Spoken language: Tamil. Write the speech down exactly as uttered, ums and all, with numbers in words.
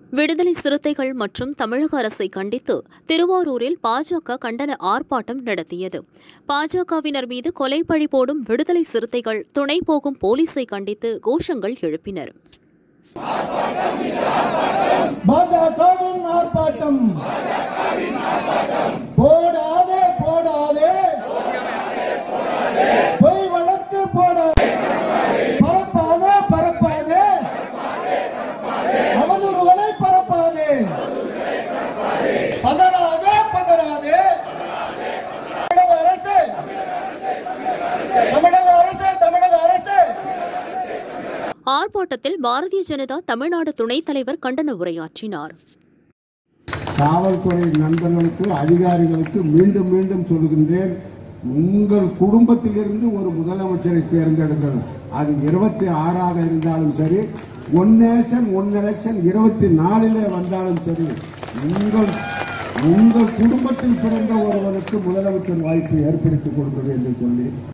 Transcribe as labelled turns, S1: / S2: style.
S1: விடுதலை சிறுத்தைகள் மற்றும் தமிழக அரசை கண்டித்து திருவாரூரில் பாஜக கண்டன ஆர்ப்பாட்டம் நடத்தியது. பாஜகவினர் மீது கொலைப்பழி போடும் விடுதலை சிறுத்தைகள் துணை போகும் போலீஸை கண்டித்து கோஷங்கள் எழுப்பினர்.
S2: பாஜகவின் ஆர்ப்பாட்டம் போடாதே போடாதே பொய் வழக்கு போடாதே பரப்பாதே பரப்பாதே அவதூறுகளை பரப்பாதே பதறாதே பதறாதே தமிழக அரசு தமிழக அரசு தமிழக அரசு.
S1: ஆர்ப்பாட்டத்தில் பாரதிய ஜனதா தமிழ்நாடு துணைத் தலைவர் கண்டன உரையாற்றினார்.
S3: காவல்துறை நண்பர்களுக்கு அதிகாரிகளுக்கு மீண்டும் மீண்டும் சொல்கின்றேன், உங்கள் குடும்பத்திலிருந்து ஒரு முதலமைச்சரை தேர்ந்தெடுங்கள். அது இருபத்தி ஆறாக இருந்தாலும் சரி, ஒன் நேஷன் ஒன் எலெக்ஷன் இருபத்தி நாலிலே வந்தாலும் சரி, உங்கள் உங்கள் குடும்பத்தில் பிறந்த ஒருவனுக்கு முதலமைச்சர் வாய்ப்பு ஏற்படுத்திக் கொடுப்பது என்று சொல்லி